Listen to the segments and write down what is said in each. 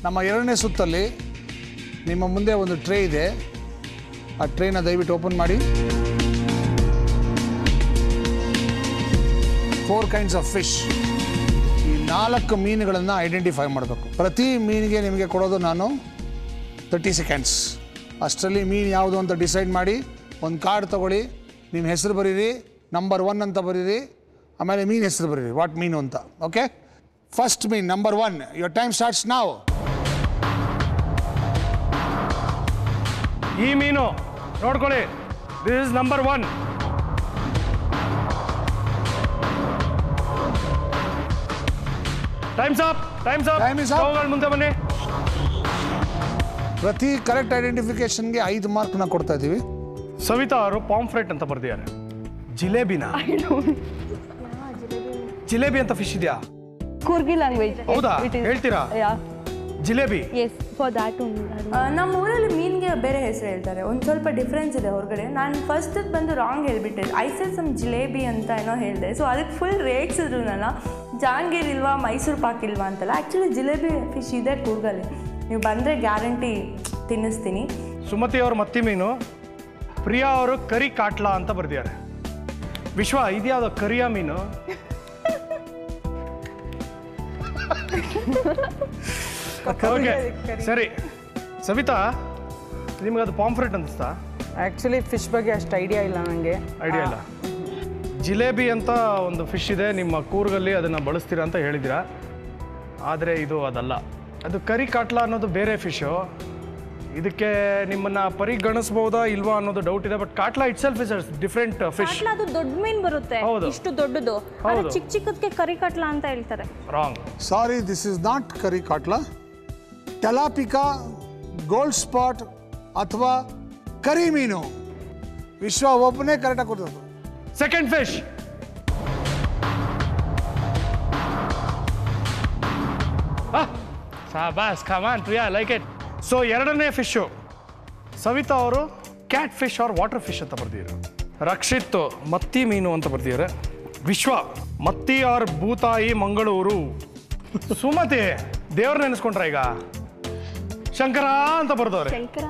ನಮ್ಮ ಎರಡನೇ ಸುತ್ತಲ್ಲಿ ನಿಮ್ಮ ಮುಂದೆ ಒಂದು ಟ್ರೇ ಇದೆ. ಆ ಟ್ರೇನ ದಯವಿಟ್ಟು ಓಪನ್ ಮಾಡಿ. 4 kinds of fish. ಈ 4 ಮೀನುಗಳನ್ನು ಐಡೆಂಟಿಫೈ ಮಾಡಬೇಕು. ಪ್ರತಿ ಮೀನಿಗೆ ನಿಮಗೆ ಕೊಡೋದು ನಾನು 30 seconds. ಅಷ್ಟರಲ್ಲಿ ಮೀನು ಯಾವುದು ಅಂತ ಡಿಸೈಡ್ ಮಾಡಿ ಒಂದು ಕಾರ್ಡ್ ತೊಗೊಳ್ಳಿ. ನಿಮ್ಮ ಹೆಸರು ಬರೀರಿ, ನಂಬರ್ 1 ಅಂತ ಬರೀರಿ, ಆಮೇಲೆ ಮೀನು ಹೆಸರು ಬರೀರಿ, ವಾಟ್ ಮೀನು ಅಂತ. ಓಕೆ, ಫಸ್ಟ್ ಮೀನ್ number 1. Your time starts now. ಈ ಮೀನು ನೋಡ್ಕೊಳ್ಳಿ, this is number 1. Times up. ಮುಂದೆ ಬನ್ನಿ. ಪ್ರತಿ ಕರೆಕ್ಟ್ ಐಡೆಂಟಿಫಿಕೇಶನ್ಗೆ 5 ಮಾರ್ಕ್ನ ಕೊಡ್ತಾ ಇದ್ದೀವಿ. ಸವಿತಾ ಅವರು ಪಾಂಫ್ರೆಟ್ ಅಂತ ಬರ್ದಿದ್ದಾರೆ. ಜಿಲೇಬಿನ? ಜಿಲೇಬಿ ಅಂತ ಫಿಶ್ ಇದೆಯಾ? ಕೂರ್ಗಿ ಲ್ಯಾಂಗ್ವೇಜ್. ಹೌದಾ, ಹೇಳ್ತೀರಾ? ಜಿಲೇಬಿ. Yes, for that only. ನಮ್ಮ ಊರಲ್ಲಿ ಮೀನಿಗೆ ಬೇರೆ ಹೆಸರು ಹೇಳ್ತಾರೆ, ಒಂದು ಸ್ವಲ್ಪ ಡಿಫ್ರೆನ್ಸ್ ಇದೆ ಹೊರಗಡೆ. ನಾನು ಫಸ್ಟ್ ಬಂದು ರಾಂಗ್ ಹೇಳ್ಬಿಟ್ಟೆ. ಐ ಸೆಡ್ ಸಮ್ ಜಿಲೇಬಿ ಅಂತ ಏನೋ ಹೇಳಿದೆ. ಸೊ ಅದಕ್ಕೆ ಫುಲ್ ರೇಟ್ಸಿದ್ರು ನನ್ನ. ಜಾಂಗೀರ್ ಇಲ್ವಾ, ಮೈಸೂರು ಪಾಕ್ ಇಲ್ವಾ ಅಂತಲ್ಲ. ಆ್ಯಕ್ಚುಲಿ ಜಿಲೇಬಿ ಫಿಶ್ ಇದೆ ಕೂರ್ಗಲ್ಲಿ. ನೀವು ಬಂದರೆ ಗ್ಯಾರಂಟಿ ತಿನ್ನಿಸ್ತೀನಿ. ಸುಮತಿ ಅವರು ಮತ್ತಿ ಮೀನು, ಪ್ರಿಯಾ ಅವರು ಕರಿ ಕಾಟ್ಲಾ ಅಂತ ಬರ್ದಿದ್ದಾರೆ. ವಿಶ್ವ, ಇದ್ಯಾವುದು ಕರಿಯ ಮೀನು? ಓಕೆ ಸರಿ. ಸವಿತಾ, ನಿಮ್ಗೆ ಅದು ಪಾಂಫ್ರೆಟ್ ಅನಿಸ್ತಾ? ಆ್ಯಕ್ಚುಲಿ ಫಿಶ್ ಬಗ್ಗೆ ಅಷ್ಟು ಐಡಿಯಾ ಇಲ್ಲ ನನಗೆ. ಐಡಿಯಾ ಇಲ್ಲ. ಜಿಲೇಬಿ ಅಂತ ಒಂದು ಫಿಶ್ ಇದೆ ನಿಮ್ಮ ಕೂರ್ಗಲ್ಲಿ, ಅದನ್ನು ಬಳಸ್ತೀರಾ ಅಂತ ಹೇಳಿದ್ದೀರಾ. ಆದರೆ ಇದು ಅದಲ್ಲ, ಅದು ಕರಿ ಕಾಟ್ಲಾ ಅನ್ನೋದು ಬೇರೆ ಫಿಶು. ಇದಕ್ಕೆ ನಿಮ್ಮನ್ನು ಪರಿಗಣಿಸ್ಬೋದಾ ಇಲ್ವಾ ಅನ್ನೋದು ಡೌಟ್ ಇದೆ. But catla itself is different fish. ಅದು ದೊಡ್ಡ ಮೀನು ಬರುತ್ತೆ, ಇಷ್ಟು ದೊಡ್ಡದು. ಚಿಕ್ಕ ಚಿಕ್ಕದಕ್ಕೆ ಕರಿ ಕಾಟ್ಲಾ ಅಂತ ಹೇಳ್ತಾರೆ. Wrong. Sorry, this is not ಕರಿ ಕಾಟ್ಲಾ. ಟೆಲಾಪಿಕಾ, ಗೋಲ್ಡ್ ಸ್ಪಾಟ್ ಅಥವಾ ಕರಿ ಮೀನು. ವಿಶ್ವ ಒಬ್ಬನೇ ಕರೆಕ್ಟಾಗಿ ಕೊಡ್ತದೆ. Second fish. ಸಾಬಾಸ್, come on Priya, like it. So ಎರಡನೇ ಫಿಶು ಸವಿತಾ ಅವರು cat fish or water fish ಅಂತ ಬರ್ದಿದ್ದಾರೆ. ರಕ್ಷಿತ್ ಮತ್ತಿ ಮೀನು ಅಂತ ಬರ್ದಿದ್ದಾರೆ. ವಿಶ್ವ ಮತ್ತಿ ಆರ್ ಭೂತಾಯಿ ಮಂಗಳೂರು. ಸುಮತಿ ದೇವ್ರ ನೆನೆಸ್ಕೊಂಡ್ರ ಈಗ ಶಂಕರ ಅಂತ ಬರ್ದವ್ರೆ.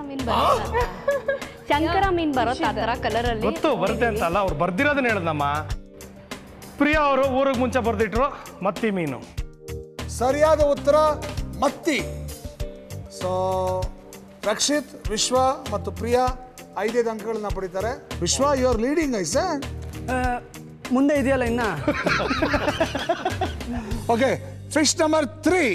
ಶಂಕರ ಮೀನ್ ಬರುತ್ತೆ ಆ ಥರ ಕಲರಲ್ಲಿ. ಗೊತ್ತು ಬರುತ್ತೆ ಅಂತ ಅಲ್ಲ, ಅವ್ರು ಬರ್ದಿರೋದನ್ನ ಹೇಳದಮ್ಮ. ಪ್ರಿಯಾ ಅವರು ಊರಿಗೆ ಮುಂಚೆ ಬರ್ದಿಟ್ರು ಮತ್ತಿ ಮೀನು. ಸರಿಯಾದ ಉತ್ತರ ಮತ್ತಿ. ಸೊ ರಕ್ಷಿತ್, ವಿಶ್ವ ಮತ್ತು ಪ್ರಿಯಾ 5 ಅಂಕಗಳನ್ನ ಪಡಿತಾರೆ. Vishwa, you are leading I sir. ಮುಂದೆ ಇದೆಯಲ್ಲ ಇನ್ನ. Okay, fish number 3.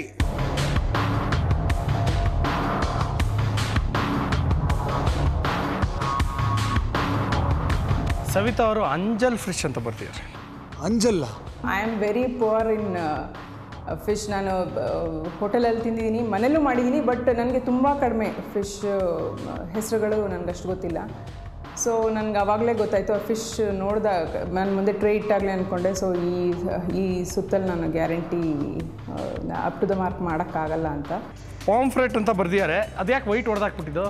ಸವಿತಾ ಅವರು ಅಂಜಲ್ ಫಿಶ್ ಅಂತ ಬರ್ತಿದ್ದಾರೆ. ಅಂಜಲ್ಲ? I am very poor in fish. ನಾನು ಹೋಟೆಲಲ್ಲಿ ತಿಂದಿದ್ದೀನಿ, ಮನೆಯಲ್ಲೂ ಮಾಡಿದ್ದೀನಿ. ಬಟ್ ನನಗೆ ತುಂಬ ಕಡಿಮೆ ಫಿಶ್ ಹೆಸರುಗಳು ನನಗಷ್ಟು ಗೊತ್ತಿಲ್ಲ. ಸೊ ನನಗೆ ಆವಾಗಲೇ ಗೊತ್ತಾಯಿತು. ಆ ಫಿಶ್ ನೋಡಿದಾಗ ನಾನು ಮುಂದೆ ಟ್ರೇ ಇಟ್ಟಾಗಲೇ ಅಂದ್ಕೊಂಡೆ. ಸೊ ಈ ಸುತ್ತಲ್ಲಿ ನಾನು guarantee up to the mark ಮಾಡೋಕ್ಕಾಗಲ್ಲ ಅಂತ. ಪಾಂಫ್ರೆಟ್ ಅಂತ ಬರ್ದಿದ್ದಾರೆ. ಅದ್ಯಾಕೆ ವೈಟ್ ಹೊಡೆದಾಕ್ಬಿಟ್ಟಿದ್ದು?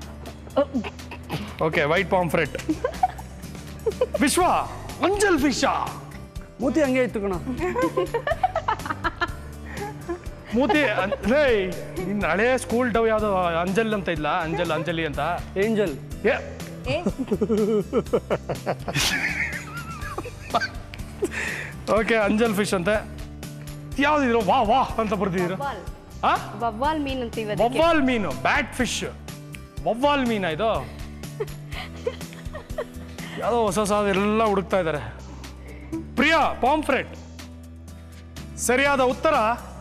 Okay, white pomfret. Vishwa anjal ಫಿಶಾ? ಮೂತಿ ಹಂಗೆ ಇತ್ತು ಕಣ. ಮೂತಿ ನಿನ್ನ ಹಳೆ ಸ್ಕೂಲ್ ಡವ್ ಯಾವುದು ಅಂಜಲ್ ಅಂತ ಇಲ್ಲ, ಅಂಜಲಿ ಅಂತ. ಏಂಜಲ್. ಓಕೆ, ಅಂಜಲ್ ಫಿಶ್ ಅಂತೆ. ಯಾವ್ದಿದ್ರು ವಾ ವಾ ಅಂತ ಬರ್ದಿದ್ರು. ವವ್ವಾಲ್ ಮೀನು ಅಂತೀವಿ. ವವ್ವಾಲ್ ಮೀನು, ಬ್ಯಾಟ್ ಫಿಶ್. ವವ್ವಾಲ್ ಮೀನಾ ಇದು? ಯಾವುದೋ ಹೊಸ ಎಲ್ಲ ಹುಡುಕ್ತಾ ಇದ್ದಾರೆ. ಪ್ರಿಯಾ, ಪಾಂಫ್ರೆಟ್. ಸರಿಯಾದ ಉತ್ತರ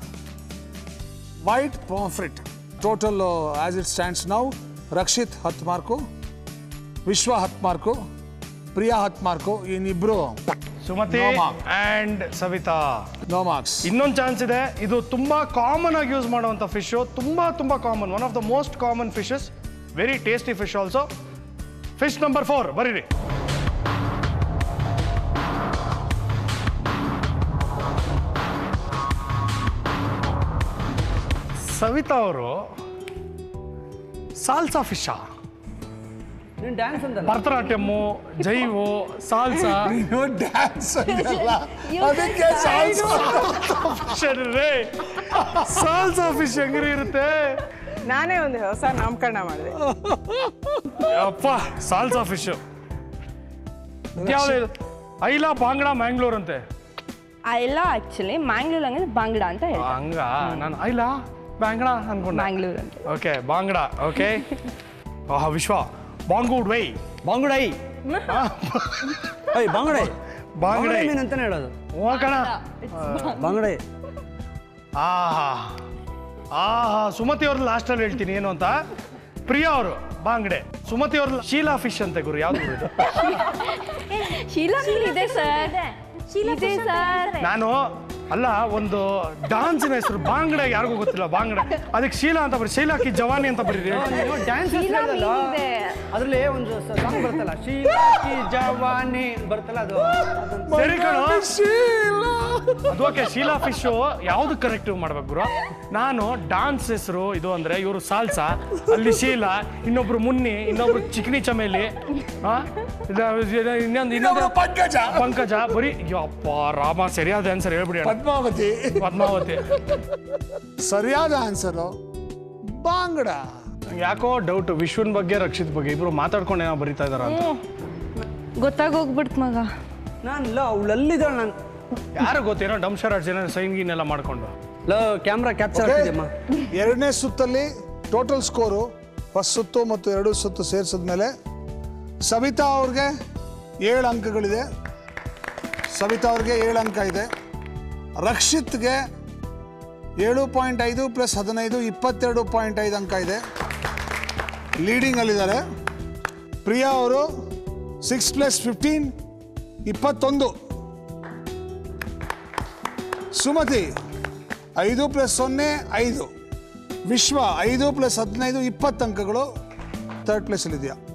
white pomfret. Total as it stands now, Rakshith 10 mark, Vishwa 10 mark, Priya 10 mark. ಇನ್ನಿಬ್ರು Sumathi and Savitha no marks. ಇನ್ನೊಂದು ಚಾನ್ಸ್ ಇದೆ. ಇದು ತುಂಬಾ ಕಾಮನ್ ಆಗಿ ಯೂಸ್ ಮಾಡುವಂಥ ಫಿಶ್. ತುಂಬಾ common, one of the most common fishes. Very tasty fish also. Fish number 4 ಬರೀರಿ. ಸವಿತಾ ಅವರು ಸಾಲ್ಸಾ ಫಿಶಾ? ನೀನು ಡ್ಯಾನ್ಸ್ ಅಂತಲ್ಲ. ಭರತನಾಟ್ಯಮ್ಮು, ಜೈವು, ಸಾಲ್ಸಾ. ನೀವು ಡ್ಯಾನ್ಸ್ ಅಂದಲ್ಲ, ಅದಕ್ಕೆ ಸಾಲ್ಸಾ ಸಾಲ್ಸಾ ಫಿಶ್ ಹೆಂಗ್ರಿ ಇರುತ್ತೆ? ನಾನೇ ಒಂದು ಹೊಸ ನಾಮಕರಣ ಮಾಡಿದೆ. ಅಪ್ಪ ಸಾಲ್ಸಾ ಫಿಶ್ ಯಾವ್ದು? ಐಲಾ ಬಾಂಗ್ಡಾ ಮ್ಯಾಂಗ್ಳೂರ್ ಅಂತೆ. ಎಲ್ಲ ಆ್ಯಕ್ಚುಲಿ ಮ್ಯಾಂಗ್ಳೂರ್ ಹಂಗೆ ಬಾಂಗ್ಡಾ ಅಂತ ಹೇಳಿ. ಹಂಗ ನಾನು ಐಲಾ ಬಾಂಗ್ಡಾ ಅನ್ಕೊಂಡೆ. ಮ್ಯಾಂಗ್ಳೂರ್ ಅಂತ. ಓಕೆ ಬಾಂಗ್ಡಾ. ಓಕೆ ವಿಶ್ವ ಬಾಂಗೂಡ್ ವೈ ಬಾಂಗುಡೈ. ಅಯ್ಯ ಬಾಂಗುಡೈ. ಬಾಂಗ್ಡೈ ಮೀನು ಅಂತಾನೆ ಹೇಳೋದು. ಹೋಗೋಣ. ಬಾಂಗುಡೈ. ಆಹಾ ಆಹಾ ಸುಮತಿ ಅವ್ರದ್ದು ಲಾಸ್ಟಲ್ಲಿ ಹೇಳ್ತೀನಿ ಏನು ಅಂತ. ಪ್ರಿಯಾ ಅವರು ಬಾಂಗ್ಡೆ, ಸುಮತಿ ಅವ್ರದ್ದು ಶೀಲಾ ಫಿಶ್ ಅಂತೆ ಗುರು. ಯಾವ್ದು ಗುರು ಇದು? ಶೀಲಾ ಇದೆ ಸರ್. ಇದೆ ಸರ್. ನಾನು ಅಲ್ಲ, ಒಂದು ಡಾನ್ಸಿನ ಹೆಸರು ಬಾಂಗ್ಡೆ, ಯಾರಿಗೂ ಗೊತ್ತಿಲ್ಲ ಬಾಂಗ್ಡೆ. ಅದಕ್ಕೆ ಶೀಲಾ ಅಂತ ಬರೀ, ಶೀಲಾ ಕಿ ಜವಾನಿ ಅಂತ ಬರೀರಿ. ಡ್ಯಾನ್ಸ್ ಅದರಲ್ಲಿ ಒಂದು ಸಾಂಗ್ ಬರ್ತಲ್ಲ, ಶೀಲಾ ಕಿ ಜವಾನಿ ಬರ್ತಲ್ಲ, ಅದು ಸರಿ ಕಣೋ. ಅದು ಓಕೆ. ಶೀಲಾ ಫಿಶ್ ಯಾವ್ದು ಕರೆಕ್ಟ್ ಮಾಡ್ಬೇಕು ಗುರು? ನಾನು ಡಾನ್ಸ್ ಹೆಸರು ಇದು ಅಂದ್ರೆ ಇವರು ಸಾಲ್ಸಾ, ಅಲ್ಲಿ ಶೀಲಾ, ಇನ್ನೊಬ್ರು ಮುನ್ನಿ, ಇನ್ನೊಬ್ರು ಚಿಕನಿ ಚಮೇಲಿ, ಇನ್ನೊಂದು ಪಂಕಜ. ಬರೀ ಯಪ್ಪ ರಾಮ, ಸರಿಯಾದ ಆನ್ಸರ್ ಹೇಳ್ಬಿಡಿ. ಪದ್ಮಾವತಿ. ಪದ್ಮಾವತಿ ಸರಿಯಾದ ಆನ್ಸರು ಬಾಂಗ್ಡಾ. ಯಾಕೋ ಡೌಟ್ ವಿಶ್ವನ್ ಬಗ್ಗೆ ರಕ್ಷಿತ್ ಬಗ್ಗೆ ಇಬ್ರು ಮಾತಾಡ್ಕೊಂಡು ಏನೋ ಬರೀತಾ ಇದಾರ ಅಂತ. ಗೊತ್ತಾಗೋಗ್ಬಿಡ್ತು ಮಗ. ನಾನು ಅವಳಲ್ಲಿದ್ದಾಳೆ. ನಾನು ಯಾರು ಗೊತ್ತೇನೋ ಡಂಶರ್ ಜನ ಸೈನ್ ಗೀನ್ ಎಲ್ಲ ಮಾಡ್ಕೊಂಡು ಕ್ಯಾಮ್ರಾ ಕ್ಯಾಪ್ಚರ್ ಆಗ್ತಿದೆಯಮ್ಮ. ಎರಡನೇ ಸುತ್ತಲ್ಲಿ ಟೋಟಲ್ ಸ್ಕೋರು ಫಸ್ಟ್ ಸುತ್ತು ಮತ್ತು 2 ಸುತ್ತು ಸೇರಿಸಿದ್ಮೇಲೆ ಸವಿತಾ ಅವ್ರಿಗೆ 7 ಅಂಕಗಳಿದೆ. ಸವಿತಾ ಅವ್ರಿಗೆ 7 ಅಂಕ ಇದೆ. ರಕ್ಷಿತ್ಗೆ 7.5 + 15 22.5 ಅಂಕ ಇದೆ. ಲೀಡಿಂಗಲ್ಲಿದ್ದಾರೆ. ಪ್ರಿಯಾ ಅವರು 6 + 15 21. ಸುಮತಿ 5 + 0 5. ವಿಶ್ವ 5 + 15 20 ಅಂಕಗಳು ಥರ್ಡ್ ಪ್ಲೇಸಲ್ಲಿದೆಯಾ.